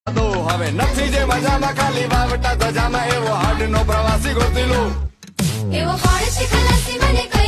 હવે નથી જે મજામાં ખાલી વાવટા ધજામાં એવો હાડ નો પ્રવાસી ગોતી લો એવો કોણ છે ખલાસી મને